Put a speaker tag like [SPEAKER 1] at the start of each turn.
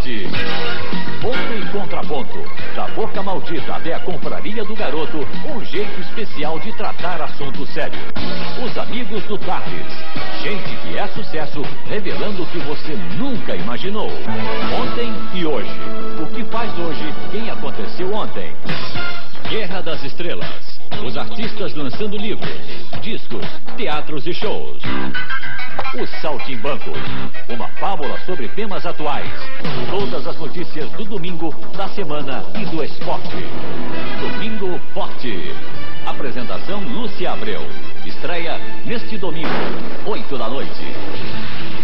[SPEAKER 1] Forte. Ponto e contraponto. Da boca maldita até a confraria do garoto, um jeito especial de tratar assunto sério. Os amigos do Tardes. Gente que é sucesso, revelando o que você nunca imaginou. Ontem e hoje. O que faz hoje, quem aconteceu ontem. Guerra das Estrelas. Os artistas lançando livros, discos, teatros e shows. O Saltimbanco. Uma fábula sobre temas atuais. Todas as notícias do domingo, da semana e do esporte. Domingo Forte. Apresentação Lúcia Abreu. Estreia neste domingo, 8 da noite.